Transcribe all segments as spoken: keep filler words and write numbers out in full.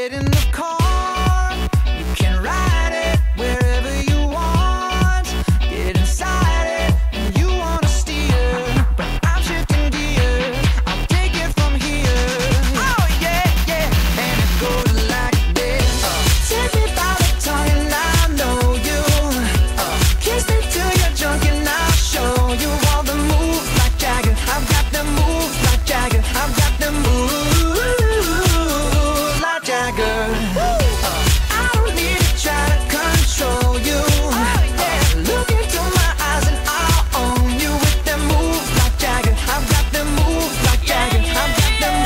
Get in the car, you can ride it wherever you want. Get inside it, and you wanna steer, but I'm shifting gears. I'll take it from here. Oh yeah, yeah, and it goes like this. Uh, take me by the tongue and I know you. Uh, kiss me till you're drunk and I'll show you all the moves like Jagger. I've got the moves like Jagger. I've got the moves. I don't need to try to control you. Oh, yeah. Look into my eyes and I'll own you with them moves like Jagger. I've got them moves like Jagger. I've got them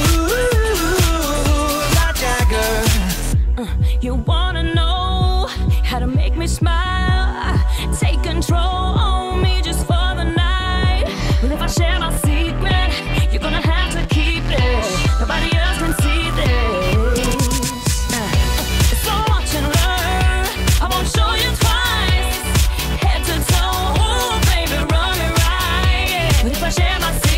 moves like Jagger. Uh, you wanna know how to make me smile? Take control on me just for the night. Well, if I share my secret, you're gonna have to keep it. Nobody else can see this. Show you twice, head to toe, ooh, baby, run me right. But if I share my secret,